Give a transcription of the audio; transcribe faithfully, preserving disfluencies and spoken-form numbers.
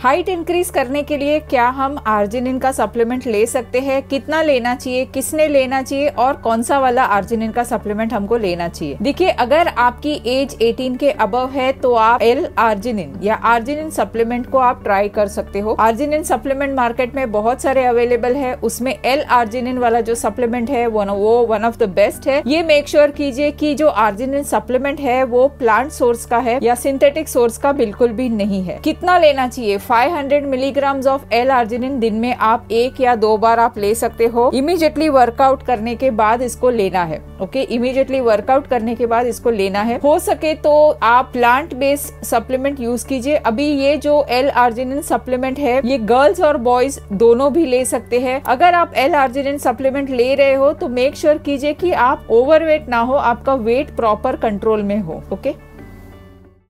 Height increase करने के लिए क्या हम आर्जिनिन का सप्लीमेंट ले सकते हैं, कितना लेना चाहिए, किसने लेना चाहिए और कौन सा वाला आर्जिनिन का सप्लीमेंट हमको लेना चाहिए। देखिए, अगर आपकी एज अठारह के अबव है तो आप एल आर्जिनिन या आर्जिनिन सप्लीमेंट को आप ट्राई कर सकते हो। आर्जिनिन सप्लीमेंट मार्केट में बहुत सारे अवेलेबल है, उसमें एल आर्जिनिन वाला जो सप्लीमेंट है वो वन ऑफ द बेस्ट है। ये मेक श्योर कीजिए कि जो आर्जिनिन सप्लीमेंट है वो प्लांट सोर्स का है या सिंथेटिक सोर्स का बिल्कुल भी नहीं है। कितना लेना चाहिए? पाँच सौ मिलीग्राम ऑफ एल आर्जिनिन दिन में आप एक या दो बार आप ले सकते हो। इमीडिएटली वर्कआउट करने के बाद इसको लेना है। ओके, इमीडिएटली वर्कआउट करने के बाद इसको लेना है। हो सके तो आप प्लांट बेस्ड सप्लीमेंट यूज कीजिए। अभी ये जो एल आर्जिनिन सप्लीमेंट है ये गर्ल्स और बॉयज दोनों भी ले सकते हैं। अगर आप एल आर्जिनिन सप्लीमेंट ले रहे हो तो मेक श्योर कीजिए कि आप ओवरवेट ना हो, आपका वेट प्रॉपर कंट्रोल में हो। ओके।